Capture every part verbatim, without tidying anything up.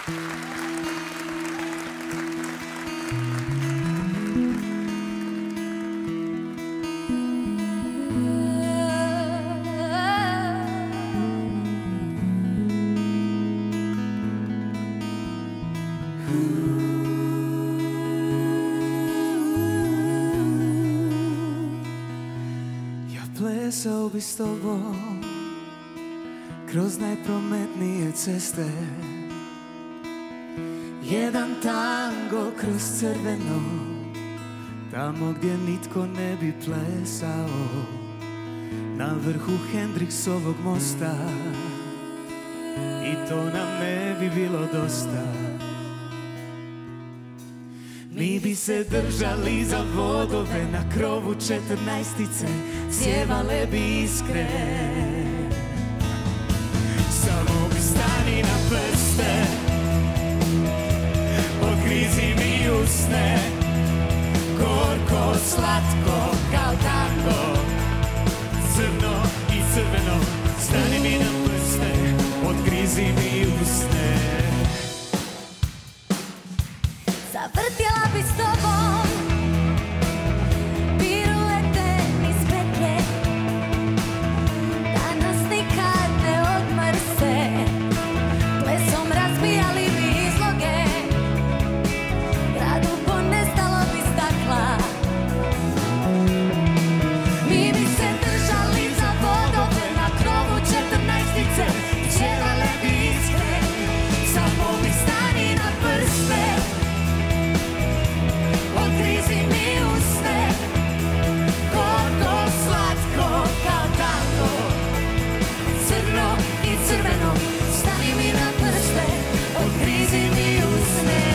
Plesao bi s tobom kroz najprometnije ceste, jedan tango kroz crveno, tamo gdje nitko ne bi plesao, na vrhu Hendriksovog mosta, i to nam ne bi bilo dosta. Mi bi se držali za vodove na krovu četrnaestice, sjevale bi iskre. Samo bi stani na prste, odgrizi mi usne, gorko, slatko, kao tango, crno i crveno. Stani mi na prste, odgrizi mi usne. Zavrtjela bi s tobom piruete niz petlje, da nas nikad ne odmrse. Plesom razbijali bi izloge, gradu ponestalo bi stakla. Mi bi se držali za vodove na krovu četrnaestice, pjevale bi iskre. Samo bi stani na prste, odgrizi mi usne, gorko, slatko, kao tango, crno i crveno. Stani mi na prste, odgrizi mi usne.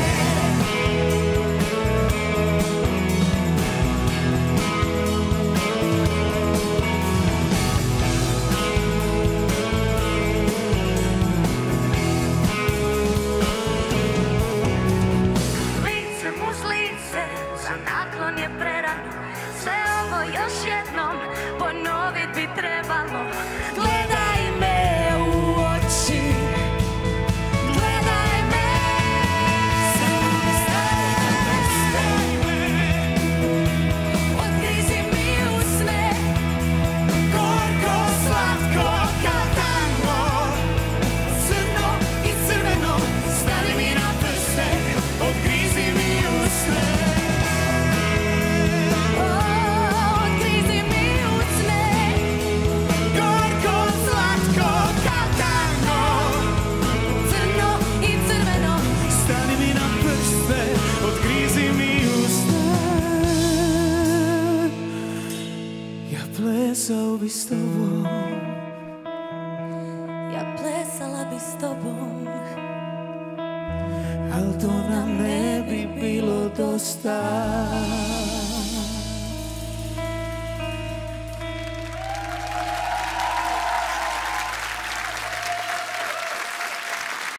Za naklon je prerano, sve ovo još jednom ponovit bi trebalo. Gledaj me u oči, gledaj me, samo stani me, odgrizi mi usne, gorko, slatko, kao tango, crno i crveno. Stani mi na prste, odgrizi mi usne. Plesao bi s tobom, ja plesala bi s tobom, al to nam ne bi bilo dosta.